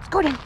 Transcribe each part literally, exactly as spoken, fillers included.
Go then.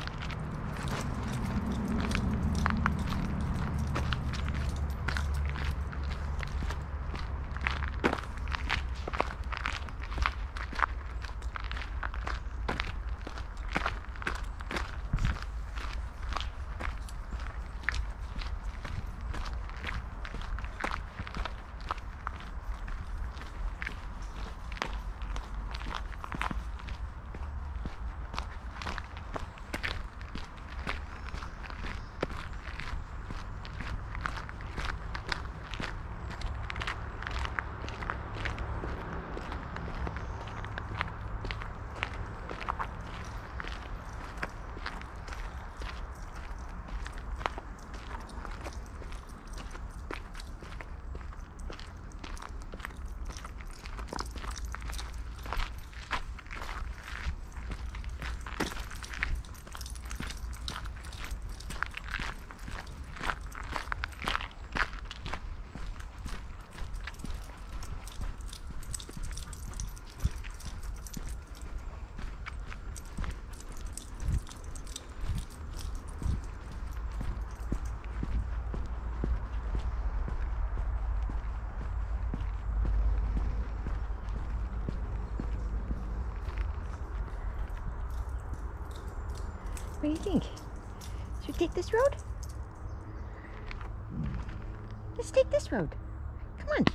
What do you think? Should we take this road? Let's take this road. Come on.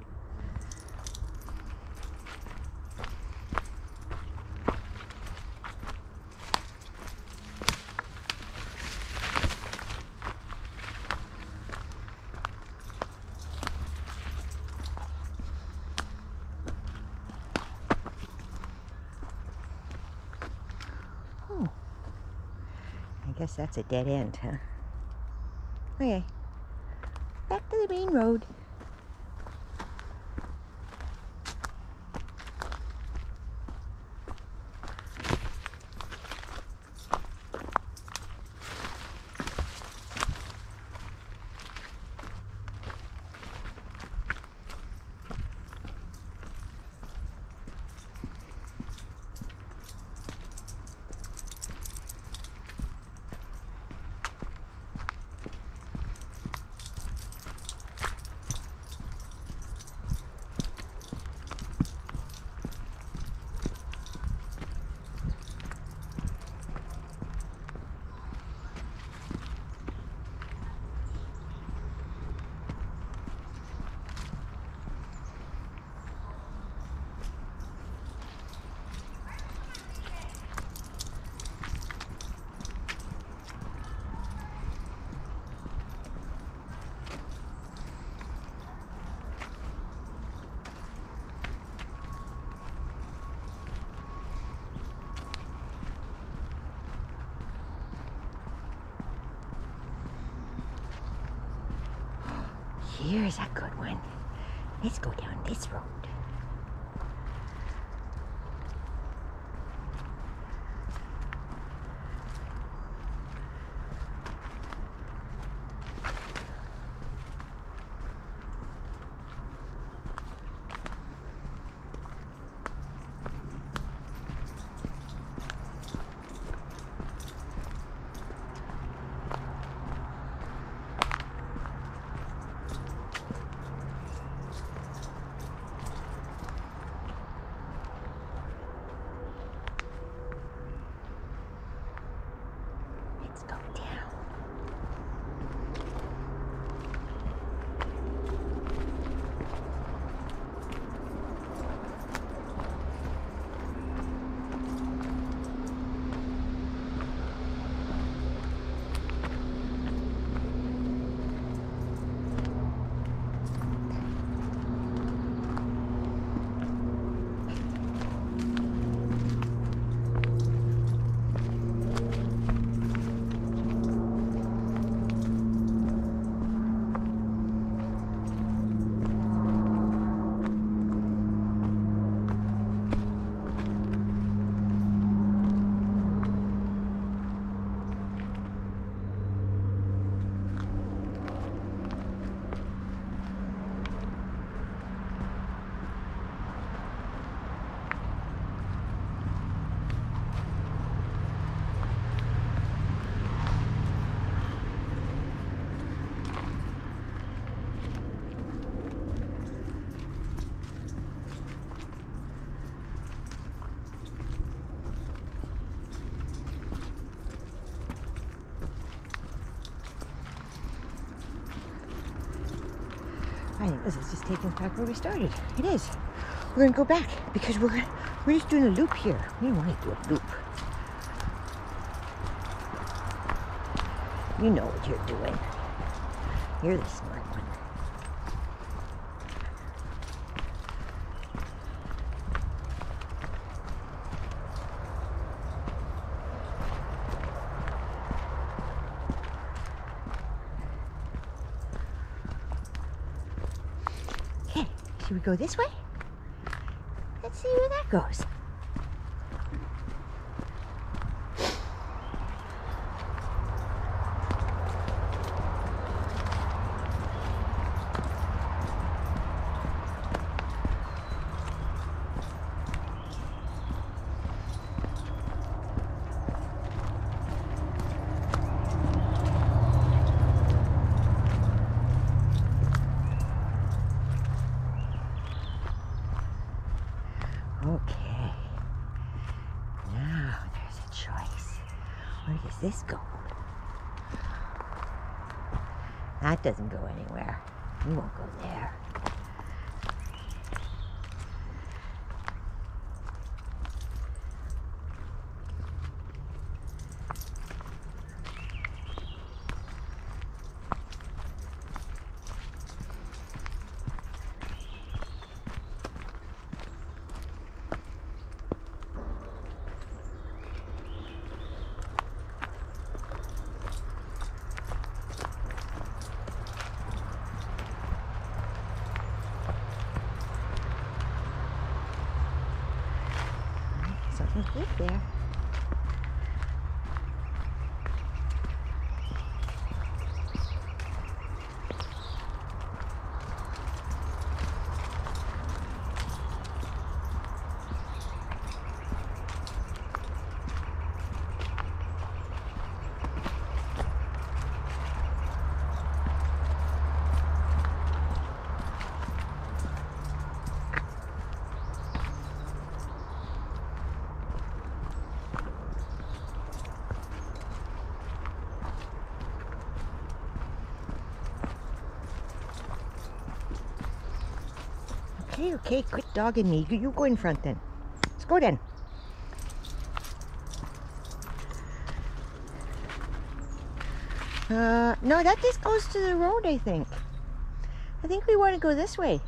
Oh. I guess that's a dead end, huh? Okay. Back to the main road. Here's a good one. Let's go down this road. This is just taking us back where we started. It is. We're gonna go back because we're we're just doing a loop here. We don't want to do a loop. You know what you're doing. You're the smart one. Okay, should we go this way? Let's see where that goes. Okay, now there's a choice. Where does this go? That doesn't go anywhere. We won't go there. Something's good there. Okay, okay, quit dogging me. You, you go in front then. Let's go then. Uh, no, that just goes to the road, I think. I think we want to go this way.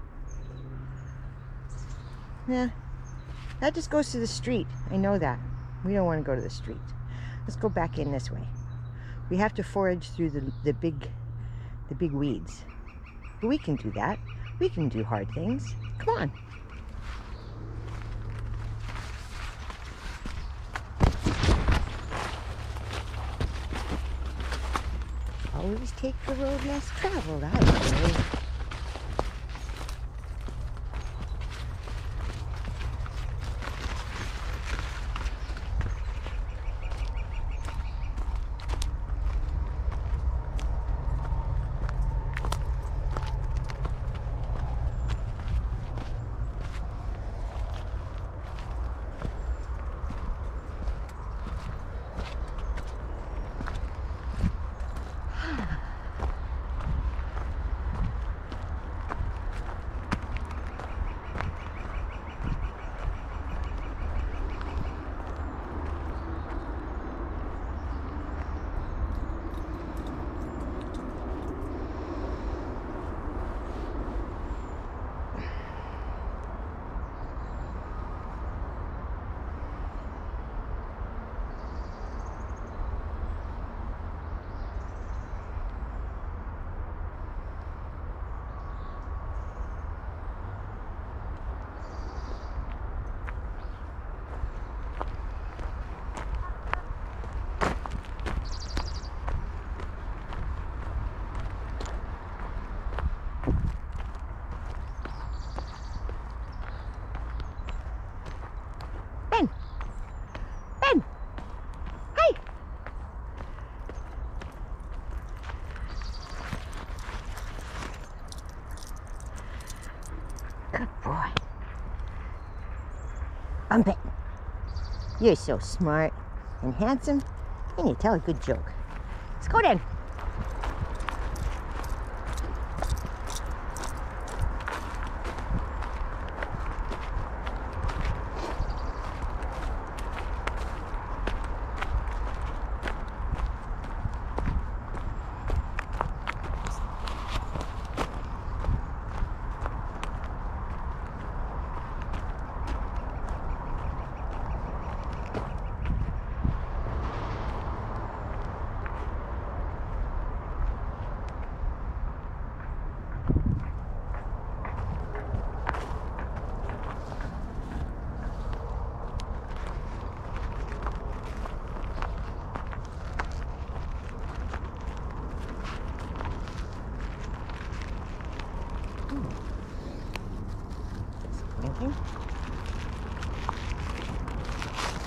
Yeah, that just goes to the street. I know that. We don't want to go to the street. Let's go back in this way. We have to forage through the, the big, the big weeds. But we can do that. We can do hard things. Come on. Always take the road less traveled, I say. Ben! Ben! Hey! Good boy. Bump it. You're so smart and handsome, and you tell a good joke. Let's go then.